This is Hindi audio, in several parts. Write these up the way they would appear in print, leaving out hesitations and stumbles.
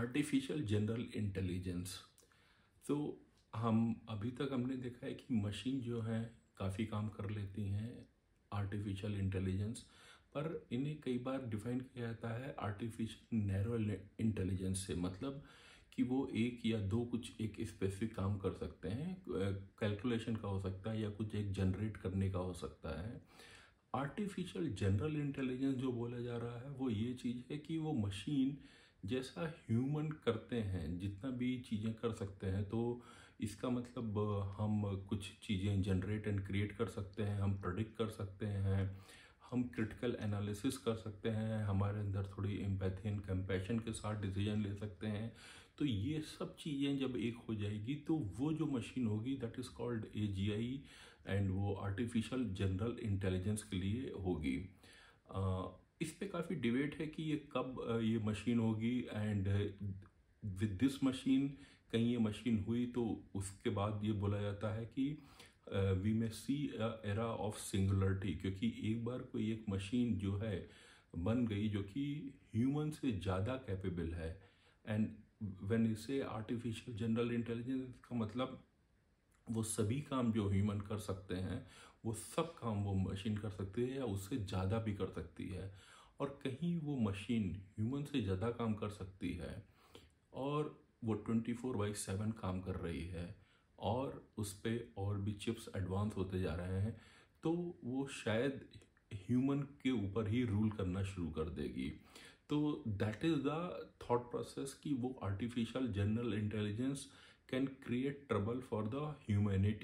Artificial general intelligence. तो हम अभी तक हमने देखा है कि मशीन जो है काफ़ी काम कर लेती हैं आर्टिफिशियल इंटेलिजेंस, पर इन्हें कई बार डिफाइन किया जाता है आर्टिफिशियल नैरो इंटेलिजेंस से। मतलब कि वो एक या दो कुछ एक स्पेसिफिक काम कर सकते हैं, कैलकुलेशन का हो सकता है या कुछ एक जनरेट करने का हो सकता है। आर्टिफिशियल जनरल इंटेलिजेंस जो बोला जा रहा है वो ये चीज़ है कि वो मशीन जैसा ह्यूमन करते हैं, जितना भी चीज़ें कर सकते हैं। तो इसका मतलब हम कुछ चीज़ें जनरेट एंड क्रिएट कर सकते हैं, हम प्रेडिक्ट कर सकते हैं, हम क्रिटिकल एनालिसिस कर सकते हैं, हमारे अंदर थोड़ी एम्पैथी एंड कंपैशन के साथ डिसीजन ले सकते हैं। तो ये सब चीज़ें जब एक हो जाएगी तो वो जो मशीन होगी that is called AGI, and वो आर्टिफिशियल जनरल इंटेलिजेंस के लिए होगी। इस पे काफ़ी डिबेट है कि ये कब ये मशीन होगी, एंड विद दिस मशीन कहीं ये मशीन हुई तो उसके बाद ये बोला जाता है कि we may see era of singularity, क्योंकि एक बार कोई एक मशीन जो है बन गई जो कि ह्यूमन से ज़्यादा कैपेबल है। And when you say artificial general intelligence का मतलब वो सभी काम जो ह्यूमन कर सकते हैं वो सब काम वो मशीन कर सकती है या उससे ज़्यादा भी कर सकती है। और कहीं वो मशीन ह्यूमन से ज़्यादा काम कर सकती है और वो 24/7 काम कर रही है और उस पर और भी चिप्स एडवांस होते जा रहे हैं, तो वो शायद ह्यूमन के ऊपर ही रूल करना शुरू कर देगी। तो that is the thought process कि वो artificial general intelligence can create trouble for the humanity.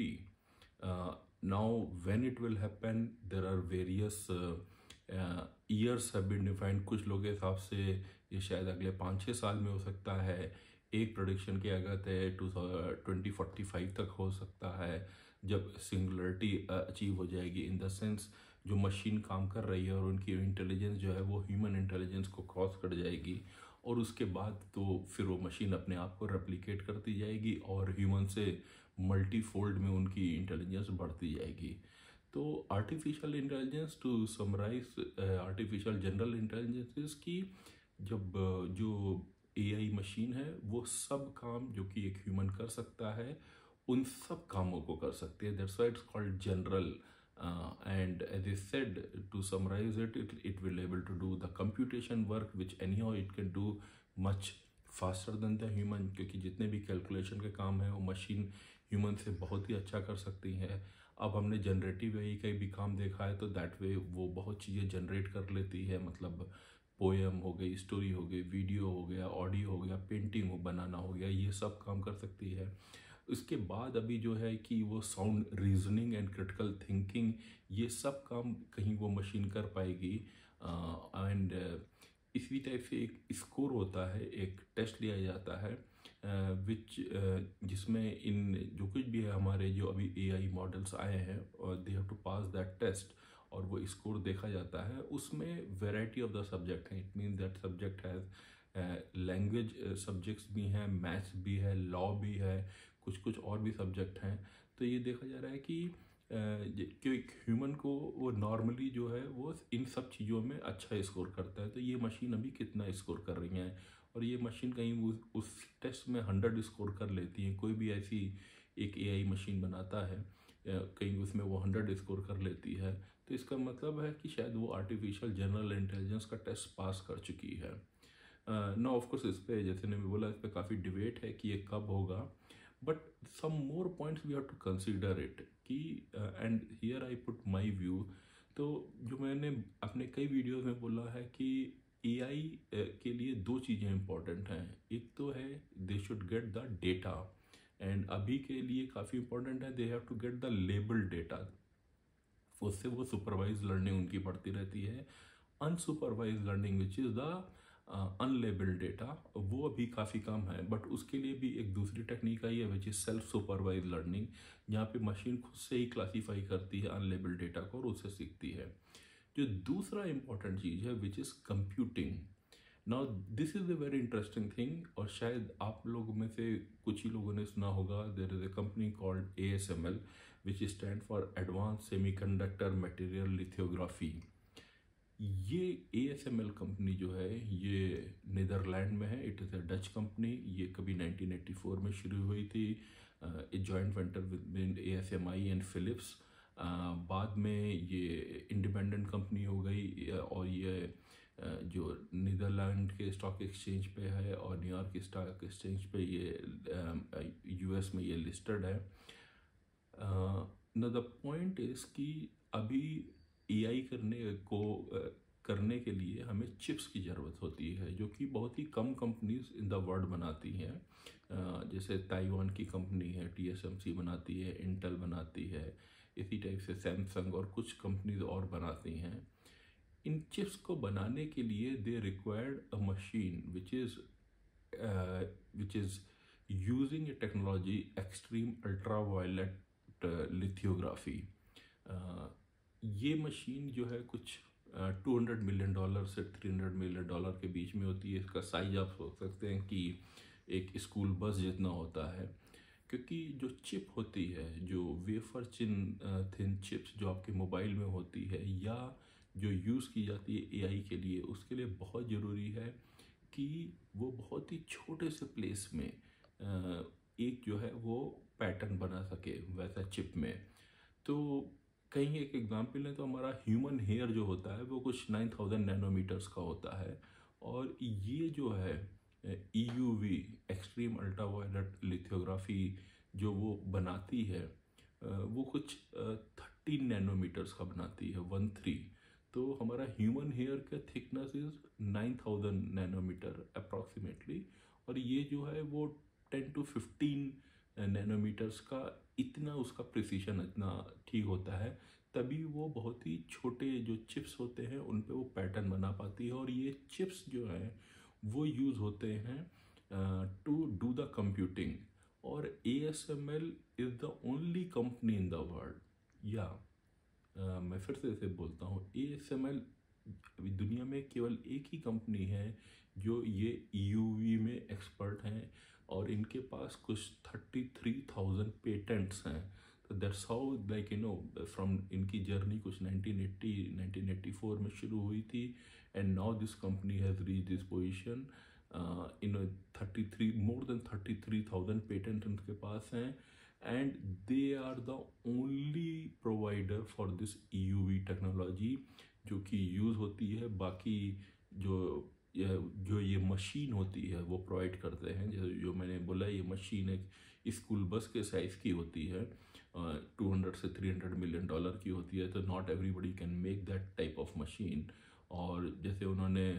Now when it will happen, there are various years have been defined. कुछ लोगों के हिसाब से ये शायद अगले 5-6 साल में हो सकता है। एक प्रोडिक्शन किया गया था 2045 तक हो सकता है, जब सिंगुलरिटी अचीव हो जाएगी, इन द सेंस जो मशीन काम कर रही है और उनकी इंटेलिजेंस जो है वो ह्यूमन इंटेलिजेंस को क्रॉस कर जाएगी। और उसके बाद तो फिर वो मशीन अपने आप को रेप्लिकेट करती जाएगी और ह्यूमन से मल्टी फोल्ड में उनकी इंटेलिजेंस बढ़ती जाएगी। तो artificial intelligence, to summarise artificial general intelligence की जब जो AI मशीन है वो सब काम जो कि एक ह्यूमन कर सकता है उन सब कामों को कर सकती है। That's why it's called general. And as I said, to summarize it will able to do the computation work which anyhow it can do much faster than the human, क्योंकि जितने भी कैलकुलेशन के काम है वो मशीन ह्यूमन से बहुत ही अच्छा कर सकती है। अब हमने जनरेटिव AI का भी काम देखा है, तो दैट वे वो बहुत चीज़ें जनरेट कर लेती है। मतलब पोएम हो गई, स्टोरी हो गई, वीडियो हो गया, ऑडियो हो गया, पेंटिंग हो बनाना हो गया, ये सब काम कर सकती है। उसके बाद अभी जो है कि वो sound reasoning and critical thinking, ये सब काम कहीं वो मशीन कर पाएगी। एंड इसी टाइप से एक स्कोर होता है, एक टेस्ट लिया जाता है विच जिसमें इन जो कुछ भी है हमारे जो अभी AI मॉडल्स आए हैं और they have to pass that test, और वो स्कोर देखा जाता है। उसमें वेराइटी ऑफ द सब्जेक्ट है। It mean that subject has language subjects भी हैं, मैथ्स भी है, लॉ भी है, कुछ कुछ और भी सब्जेक्ट हैं। तो ये देखा जा रहा है कि एक ह्यूमन को वो नॉर्मली जो है वो इन सब चीज़ों में अच्छा स्कोर करता है। तो ये मशीन अभी कितना स्कोर कर रही है, और ये मशीन कहीं उस टेस्ट में 100 स्कोर कर लेती है। कोई भी ऐसी एक AI मशीन बनाता है कहीं उसमें वो 100 स्कोर कर लेती है, तो इसका मतलब है कि शायद वो आर्टिफिशियल जनरल इंटेलिजेंस का टेस्ट पास कर चुकी है। नो ऑफ कोर्स इस पे जैसे ने भी बोला, इस पे काफ़ी डिबेट है कि ये कब होगा, but some more points we have to consider it कि and here I put my view. तो जो मैंने अपने कई वीडियोस में बोला है कि AI के लिए दो चीज़ें इंपॉर्टेंट हैं। एक तो है they should get the data, and अभी के लिए काफ़ी इंपॉर्टेंट है they have to get the label data. उससे वो सुपरवाइज लर्निंग उनकी बढ़ती रहती है। Unsupervise learning which is the unlabelled data, वो अभी काफ़ी कम है, बट उसके लिए भी एक दूसरी टेक्निक आई है which is self supervise learning, जहाँ पे मशीन खुद से ही क्लासीफाई करती है अनलेबल्ड डेटा को और उससे सीखती है। जो दूसरा इंपॉर्टेंट चीज़ है which is computing. Now this is a very interesting thing, और शायद आप लोगों में से कुछ ही लोगों ने सुना होगा, there is a company called ASML, which stand for advance semiconductor material lithography. ये ASML कंपनी जो है ये नीदरलैंड में है। It is a Dutch company. ये कभी 1984 में शुरू हुई थी। A joint venture with ASMI and Philips. बाद में ये इंडिपेंडेंट कंपनी हो गई और ये जो नीदरलैंड के स्टॉक एक्सचेंज पे है और न्यूयॉर्क के स्टॉक एक्सचेंज पे ये US में ये लिस्टेड है। न द पॉइंट इज कि अभी AI करने के लिए हमें चिप्स की ज़रूरत होती है, जो कि बहुत ही कम कंपनीज इन द वर्ल्ड बनाती हैं। जैसे ताइवान की कंपनी है TSMC बनाती है, इंटेल बनाती है, इसी टाइप से सैमसंग और कुछ कंपनीज और बनाती हैं। इन चिप्स को बनाने के लिए they required a machine which is using a technology extreme ultraviolet lithography। ये मशीन जो है कुछ $200 मिलियन से $300 मिलियन के बीच में होती है। इसका साइज आप सोच सकते हैं कि एक स्कूल बस जितना होता है। क्योंकि जो चिप होती है, जो वेफर थिन चिप्स जो आपके मोबाइल में होती है या जो यूज़ की जाती है AI के लिए, उसके लिए बहुत ज़रूरी है कि वो बहुत ही छोटे से प्लेस में एक जो है वो पैटर्न बना सके वैसा चिप में। तो कहीं एक एग्जांपल लें तो हमारा ह्यूमन हेयर जो होता है वो कुछ 9000 नैनोमीटर्स का होता है। और ये जो है EUV एक्सट्रीम अल्ट्रावायलेट लिथोग्राफी जो वो बनाती है वो कुछ 13 नैनोमीटर्स का बनाती है, 13। तो हमारा ह्यूमन हेयर का थिकनेस इज 9000 नैनोमीटर अप्रॉक्सीमेटली। और ये जो है वो 10 to 15 नैनोमीटर्स का, इतना उसका प्रिसीशन इतना ठीक होता है। तभी वो बहुत ही छोटे जो चिप्स होते हैं उन पे वो पैटर्न बना पाती है। और ये चिप्स जो है वो यूज़ होते हैं टू डू द कंप्यूटिंग। और ASML is the only company in the world, या मैं फिर से इसे बोलता हूँ, ASML अभी दुनिया में केवल एक ही कंपनी है जो ये EUV में एक्सपर्ट हैं और इनके पास कुछ 33,000 पेटेंट्स हैं। तो दैट्स हाउ लाइक फ्रॉम इनकी जर्नी कुछ 1984 में शुरू हुई थी and now this company has reach this position. In 33 more than 33,000 patent उनके पास हैं and they are the only provider for this EUV technology जो कि यूज़ होती है। बाकी जो ये मशीन होती है वो प्रोवाइड करते हैं। जैसे जो मैंने बोला, ये मशीन एक स्कूल बस के साइज़ की होती है, 200 से $300 मिलियन की होती है। तो not everybody can make that type of machine. और जैसे उन्होंने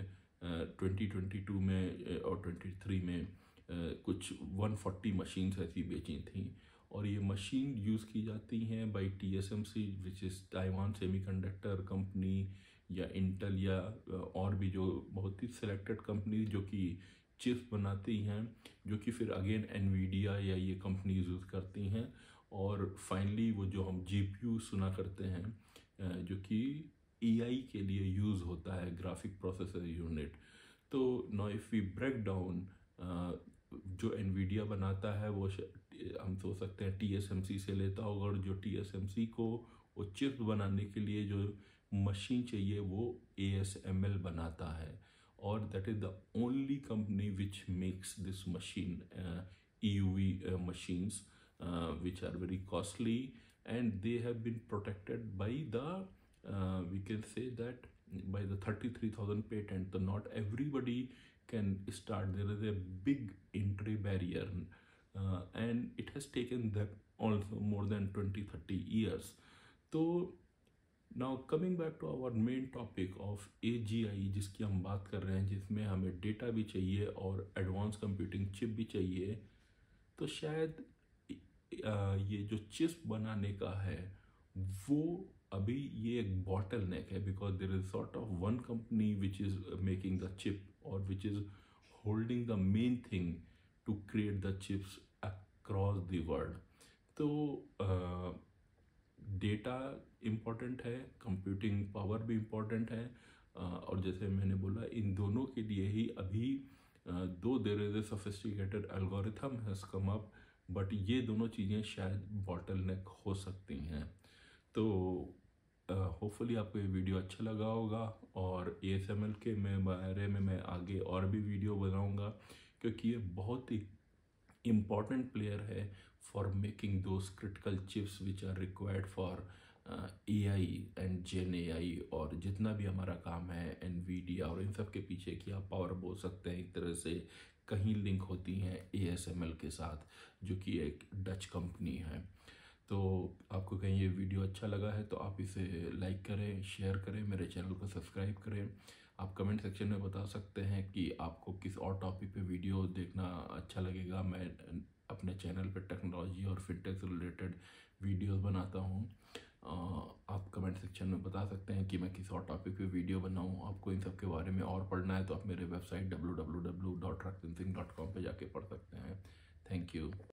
2022 में और 23 में कुछ 140 मशीन्स ऐसी बेची थी। और ये मशीन यूज़ की जाती हैं by TSMC which is Taiwan semiconductor company, या इंटेल, या और भी जो बहुत ही सिलेक्टेड कंपनी जो कि चिप्स बनाती हैं, जो कि फिर अगेन NVIDIA या ये कंपनीज यूज़ करती हैं। और फाइनली वो जो हम GPU सुना करते हैं जो कि AI के लिए यूज़ होता है, ग्राफिक प्रोसेसर यूनिट। तो now if we break down, जो NVIDIA बनाता है वो हम सोच सकते हैं TSMC से लेता होगा, और जो TSMC को वो चिप्स बनाने के लिए जो मशीन चाहिए वो ASML बनाता है। और that is the only company which makes this machine, EUV machines which are very costly, and they have been protected by the we can say that by the 33,000 patent. So not everybody can start. There is a big entry barrier, and it has taken them also more than 20-30 years. So now coming back to our main topic of AGI जिसकी हम बात कर रहे हैं, जिसमें हमें डेटा भी चाहिए और एडवांस कंप्यूटिंग चिप भी चाहिए। तो शायद ये जो चिप्स बनाने का है वो अभी ये एक बॉटल नेक है, because there is sort of one company which is making the chip और which is holding the main thing to create the chips across the world. तो डेटा इम्पॉर्टेंट है, कंप्यूटिंग पावर भी इम्पॉर्टेंट है। और जैसे मैंने बोला, इन दोनों के लिए ही अभी दो there is a sophisticated algorithm has come up, but ये दोनों चीज़ें शायद बॉटल नेक हो सकती हैं। तो होपफुली आपको ये वीडियो अच्छा लगा होगा, और ASML के बारे में मैं आगे और भी वीडियो बनाऊंगा, क्योंकि ये बहुत ही इम्पॉर्टेंट प्लेयर है for making those critical chips which are required for AI and gen AI, और जितना भी हमारा काम है NVIDIA और इन सब के पीछे की आप पावर बोल सकते हैं एक तरह से कहीं लिंक होती हैं ASML के साथ, जो कि एक डच कंपनी है। तो आपको कहीं ये वीडियो अच्छा लगा है तो आप इसे लाइक करें, शेयर करें, मेरे चैनल को सब्सक्राइब करें। आप कमेंट सेक्शन में बता सकते हैं कि आपको किस और टॉपिक पे वीडियो देखना अच्छा लगेगा। मैं अपने चैनल पे टेक्नोलॉजी और फिटनेस से रिलेटेड वीडियोस बनाता हूँ। आप कमेंट सेक्शन में बता सकते हैं कि मैं किस और टॉपिक पे वीडियो बनाऊँ। आपको इन सब के बारे में और पढ़ना है तो आप मेरे वेबसाइट www.raksinsingh.com पे जाके पढ़ सकते हैं। Thank you.